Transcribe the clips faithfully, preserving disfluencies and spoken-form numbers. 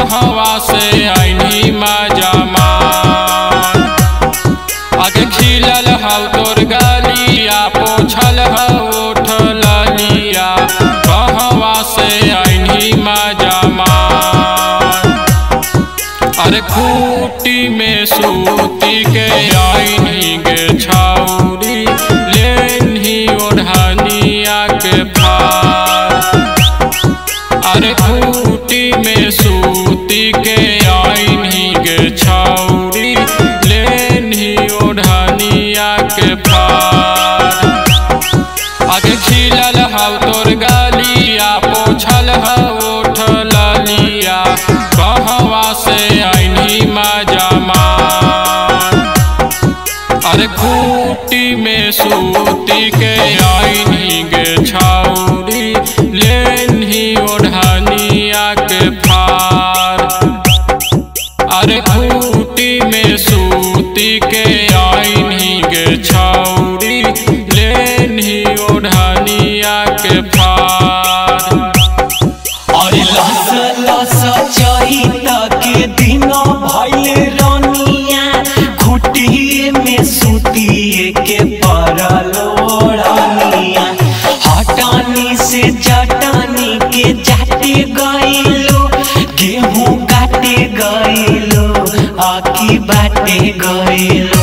कहवा से आईनी मजा मान। आगे खिलल हौ तोर गलिया, पोछल हौ ओठ ललिया, कहवा से आईनी मजा मान। अरे खूटी में सूती के आईनी गे छौरी, लेन्ही ओढ़निया के फार। अरे खूटी में सूती के आईनी गे छौरी, लेन्ही ओढ़निया के फार। आगे खिलल हौ तोर गलिया, पोछल हौ ओठ ललिया, कहवा से आईनी मजा मान। अरे खूटी में सूती के आईनी गे छौरी, लेन्ही ओढ़निया के फार। अरे खूटी में सूती के आईनी गे छौरी, लेन्ही ओढ़निया के फार। अरे लस लस चैत के दिन भइल रनिया, खूटी में सूती के परल ओढ़निया। हटानी से जटानी के जाते गइलो, गेहूं काटे गइलो, आकी बाटे गइलो।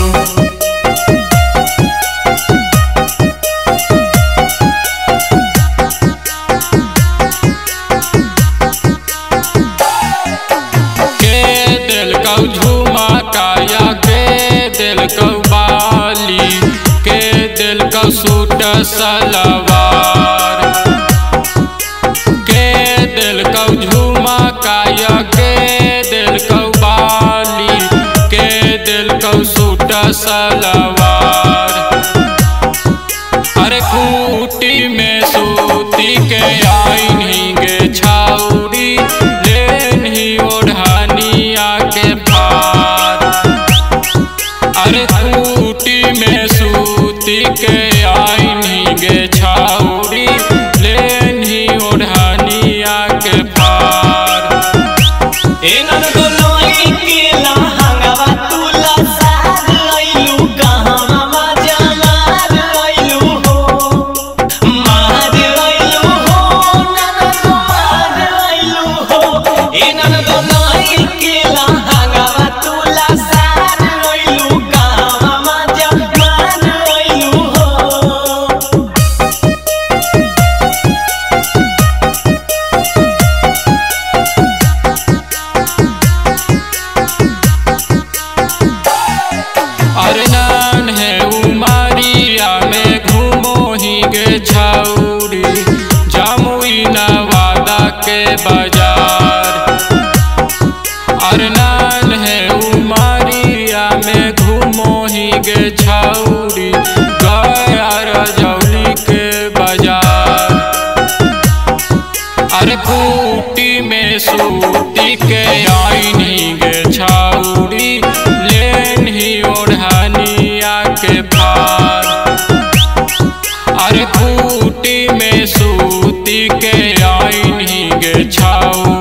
झुमकाया के दिल को बाली, के दिल को सूट सलवार। के दिल को झुमकाया के दिल को बाली, के दिल को सूट सलवार। अरे खूटी में सूती के आईनी गे छौरी, लेन्ही ओढ़निया के फार। अरे खूटी में सूती के आईनी गे छौरी, लेन्ही ओढ़निया के फार। ए ननदो लोई के लहंगवा तू लसार लइलू, कहवा मजा मार लइलू हो, मार लइलू हो, ननदो मार लइलू हो। ए ननदो लोई के लहंगवा तू लसार लइलू, कहवा मजा मार लइलू हो। अरे नान है उमरिया में घूमो ही गे छौरी, जामुई नवादा के बाजार। अरे नान है उमरिया में घूमो ही गे छौरी, गया रजौली के बाजार। अरे खूटी में सूती के आईनी गे छौरी, लेन्ही ओढ़निया के फार। अरे खूटी में सूती के आईनी गे छौरी,